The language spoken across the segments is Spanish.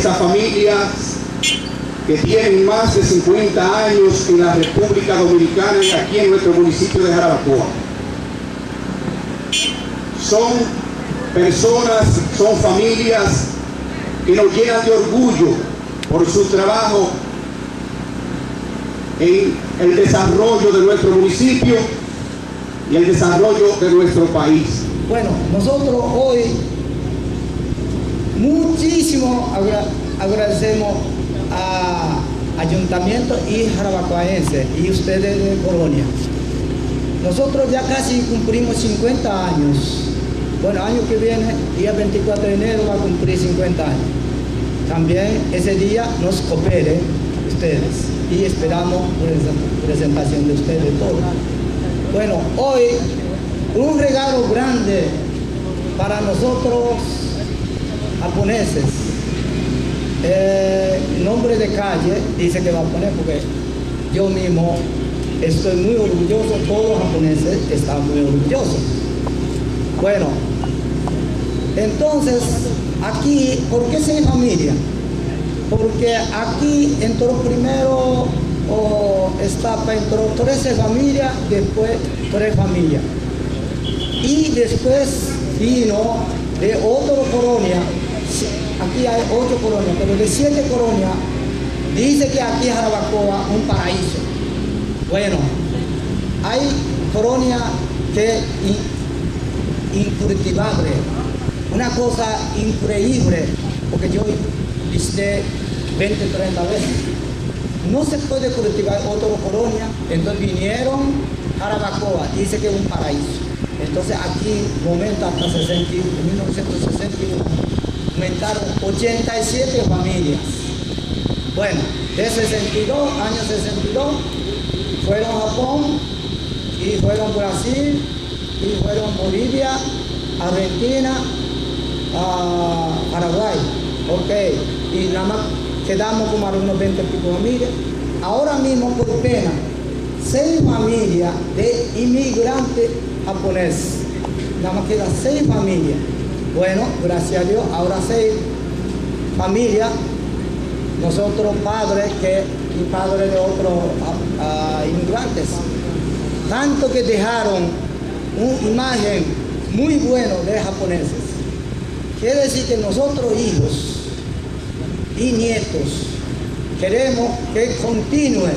esas familias que tienen más de 50 años en la República Dominicana y aquí en nuestro municipio de Jarabacoa. Son personas, son familias que nos llenan de orgullo por su trabajo en el desarrollo de nuestro municipio y el desarrollo de nuestro país. Bueno, nosotros hoy muchísimo agradecemos a Ayuntamiento y Jarabacoaense y ustedes de Colonia. Nosotros ya casi cumplimos 50 años. Bueno, año que viene, día 24 de enero, va a cumplir 50 años. También ese día nos cooperen ustedes y esperamos presentación de ustedes todos. Bueno, hoy un regalo grande para nosotros japoneses. Nombre de calle dice que va a poner porque yo mismo estoy muy orgulloso, todos los japoneses están muy orgullosos. Bueno, entonces aquí, ¿por qué 6 familias? Porque aquí entró primero entró 13 familias, después 3 familias. Y después vino de otra colonia, aquí hay 8 colonias, pero de 7 colonias, dice que aquí es Jarabacoa un paraíso. Bueno, hay colonias que incultivable, una cosa increíble, porque yo visité 20, 30 veces. No se puede cultivar otra colonia, entonces vinieron a Jarabacoa, dice que es un paraíso. Entonces aquí aumenta hasta 61, en 1961, aumentaron 87 familias. Bueno, de 62, año 62, fueron a Japón, y fueron a Brasil, y fueron a Bolivia, Argentina, a Paraguay. Ok, y nada más quedamos como a unos 20 y pico familias. Ahora mismo, por pena, 6 familias de inmigrantes japoneses. Nada más quedan 6 familias. Bueno, gracias a Dios, ahora 6 familias. Nosotros padres y padres de otros inmigrantes. Tanto que dejaron una imagen muy buena de japoneses. Quiere decir que nosotros hijos y nietos queremos que continúe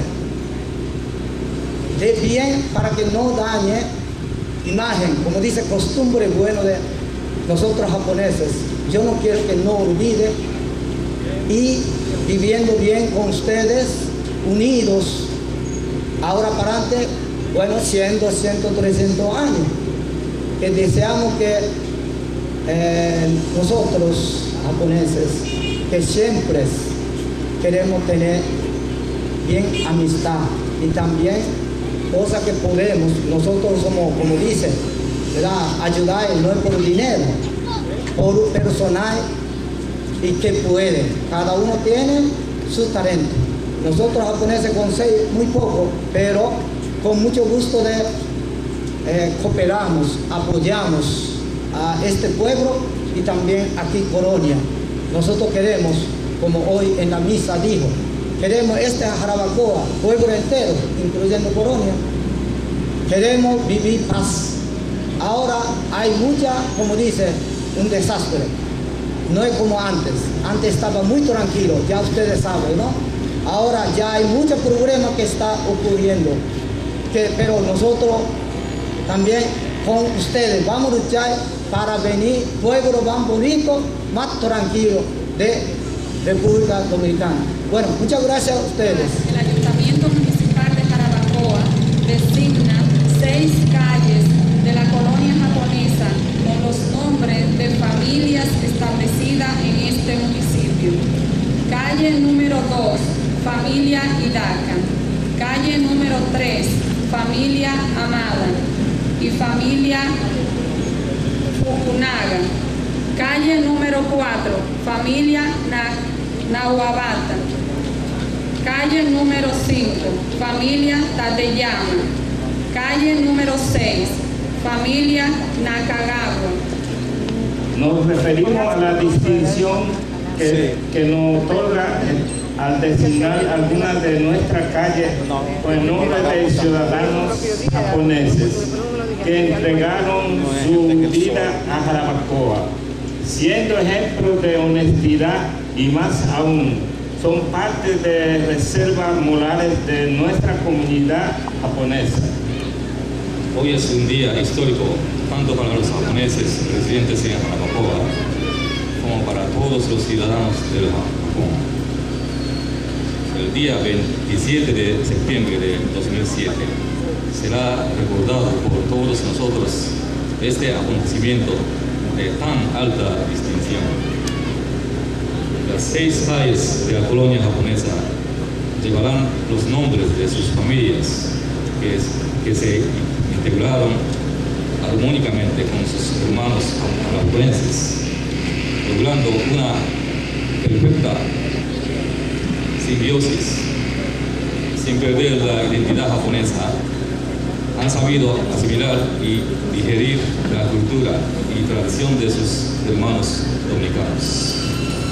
de bien para que no dañe imagen, como dice, costumbre bueno de nosotros japoneses. Yo no quiero que no olvide y viviendo bien con ustedes, unidos, ahora para adelante, bueno, 100, 200, 300 años, que deseamos que nosotros japoneses, que siempre queremos tener bien amistad y también cosas que podemos, nosotros somos, como dicen, ¿verdad?, ayudar no es por dinero, por personal y que pueden. Cada uno tiene su talento. Nosotros japoneses con 6, muy poco, pero con mucho gusto cooperamos, apoyamos a este pueblo y también aquí Colonia. Nosotros queremos, como hoy en la misa dijo, queremos Jarabacoa, pueblo entero, incluyendo Colonia, queremos vivir paz. Ahora hay mucha, como dice, un desastre. No es como antes. Antes estaba muy tranquilo, ya ustedes saben, ¿no? Ahora ya hay muchos problemas que está ocurriendo. Pero nosotros también con ustedes vamos a luchar para venir pueblo más bonito, más tranquilo de República Dominicana. Bueno, muchas gracias a ustedes. El Ayuntamiento Municipal de Jarabacoa designa 6 calles de la colonia japonesa con los nombres de familias establecidas en este municipio. Calle número 2, familia Hidaka. Calle número 3, familia Amada y familia Fukunaga. Calle número 4, familia Nahuabata. Calle número 5, familia Tateyama. Calle número 6, familia Nakagawa. Nos referimos a la distinción que nos otorga al designar algunas de nuestras calles con el nombre de ciudadanos japoneses que entregaron su vida a Jarabacoa, siendo ejemplos de honestidad y más aún, son parte de reservas morales de nuestra comunidad japonesa. Hoy es un día histórico tanto para los japoneses residentes en Jarabacoa como para todos los ciudadanos del Japón. El día 27 de septiembre de 2007 será recordado por todos nosotros este acontecimiento de tan alta distinción. Las 6 calles de la colonia japonesa llevarán los nombres de sus familias que se integraron armónicamente con sus hermanos jarabacoenses, logrando una perfecta simbiosis. Sin perder la identidad japonesa, han sabido asimilar y digerir la cultura y tradición de sus hermanos dominicanos.